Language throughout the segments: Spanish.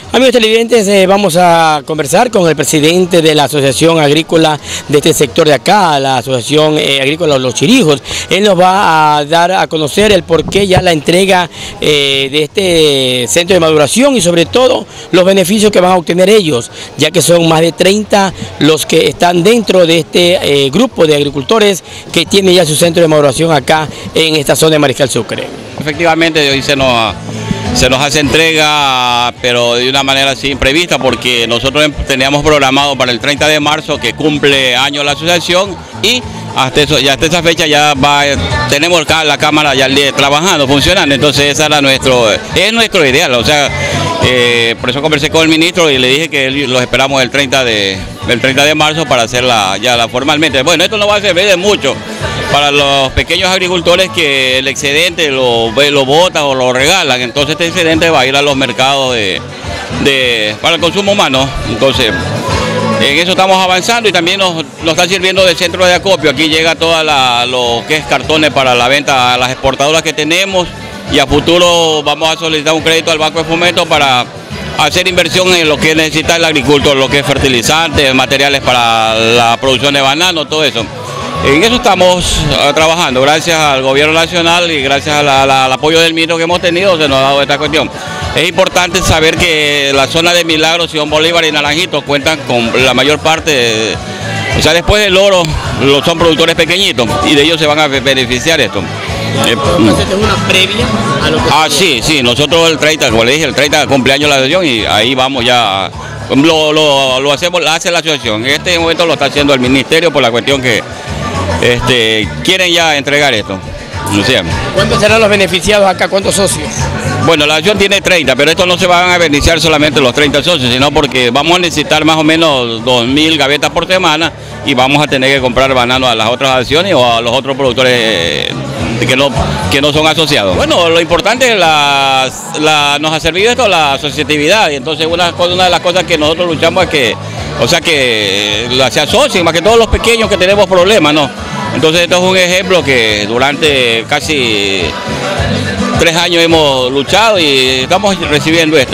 Amigos televidentes, vamos a conversar con el presidente de la Asociación Agrícola de este sector de acá, la Asociación Agrícola Los Chirijos. Él nos va a dar a conocer el porqué ya la entrega de este centro de maduración y sobre todo los beneficios que van a obtener ellos, ya que son más de 30 los que están dentro de este grupo de agricultores que tiene ya su centro de maduración acá en esta zona de Mariscal Sucre. Efectivamente, hoy se nos hace entrega, pero de una manera así imprevista, porque nosotros teníamos programado para el 30 de marzo, que cumple año la asociación, y hasta esa fecha ya tenemos la cámara ya trabajando, funcionando. Entonces esa era es nuestro ideal, o sea, por eso conversé con el ministro y le dije que los esperamos el 30 de marzo para hacerla ya formalmente. Bueno, esto no va a servir de mucho para los pequeños agricultores, que el excedente lo botan o lo regalan. Entonces este excedente va a ir a los mercados para el consumo humano. Entonces en eso estamos avanzando, y también nos está sirviendo de centro de acopio. Aquí llega toda lo que es cartones para la venta a las exportadoras que tenemos, y a futuro vamos a solicitar un crédito al Banco de Fomento para hacer inversión en lo que necesita el agricultor, lo que es fertilizantes, materiales para la producción de banano, todo eso. En eso estamos trabajando, gracias al gobierno nacional y gracias al apoyo del ministro que hemos tenido, se nos ha dado esta cuestión. Es importante saber que la zona de Milagros, Simón Bolívar y Naranjito cuentan con la mayor parte, o sea, después del oro, son productores pequeñitos, y de ellos se van a beneficiar esto. ¿Es una previa a lo que sí, nosotros el 30, como le dije, el 30 cumpleaños de la asociación, y ahí vamos ya, lo hacemos, hace la asociación. En este momento lo está haciendo el ministerio por la cuestión que quieren ya entregar esto. ¿Cuántos serán los beneficiados acá? ¿Cuántos socios? Bueno, la asociación tiene 30, pero estos no se van a beneficiar solamente los 30 socios, sino porque vamos a necesitar más o menos 2.000 gavetas por semana, y vamos a tener que comprar banano a las otras asociaciones o a los otros productores que no son asociados. Bueno, lo importante es nos ha servido esto la asociatividad, y entonces una de las cosas que nosotros luchamos es que se asocien, más que todos los pequeños que tenemos problemas, ¿no? Entonces esto es un ejemplo que durante casi 3 años hemos luchado y estamos recibiendo esto.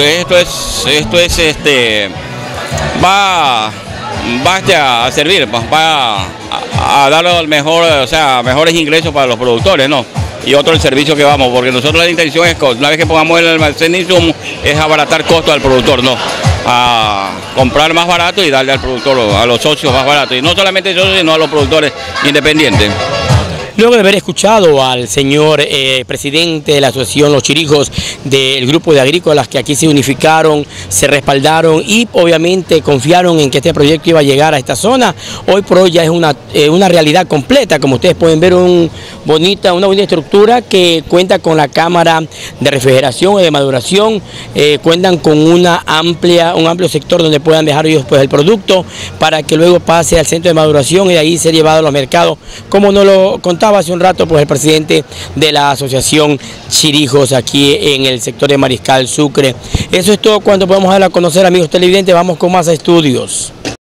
Va a servir, va a dar mejores ingresos para los productores, ¿no? Y otro el servicio que vamos, porque nosotros la intención es, una vez que pongamos el almacén de insumos, es abaratar costos al productor, ¿no? A comprar más barato y darle al productor, a los socios más barato, y no solamente socios, sino a los productores independientes. Luego de haber escuchado al señor presidente de la Asociación Los Chirijos, del grupo de agrícolas que aquí se unificaron, se respaldaron y obviamente confiaron en que este proyecto iba a llegar a esta zona, hoy por hoy ya es una realidad completa. Como ustedes pueden ver, una bonita estructura que cuenta con la cámara de refrigeración y de maduración, cuentan con un amplio sector donde puedan dejar ellos el producto para que luego pase al centro de maduración y de ahí ser llevado a los mercados, como nos lo contaba hace un rato el presidente de la Asociación Chirijos aquí en el sector de Mariscal Sucre. Eso es todo cuanto podemos dar a conocer, amigos televidentes. Vamos con más estudios.